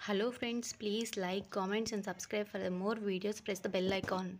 Hello friends, please like, comments and subscribe for the more videos. Press the bell icon.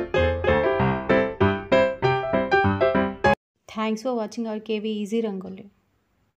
Thanks for watching our KV Easy Rangoli.